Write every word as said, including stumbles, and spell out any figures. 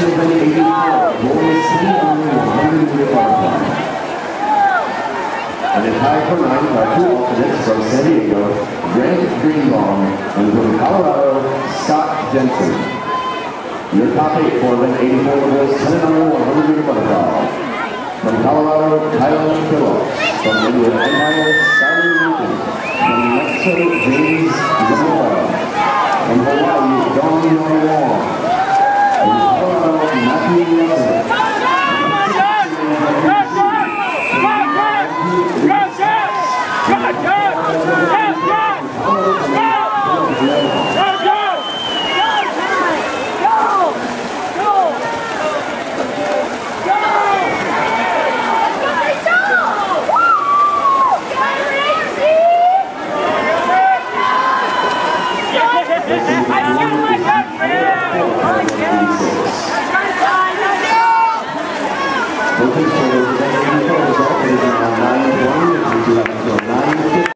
seven eighty-four, boys ten on one hundred meter butterfly. And then tied for ninth are two alternates from San Diego, Grant Greenbaum, and from Colorado, Scott Jensen. Your top eight for event eighty-four, boys ten on one hundred meter butterfly. From Colorado, Tyler Phillips. From Inland Empire, Skyler Newton. From New Mexico, James Zamora. From Hawaii, Don Wong. From Colorado, Matthew Nelson. This is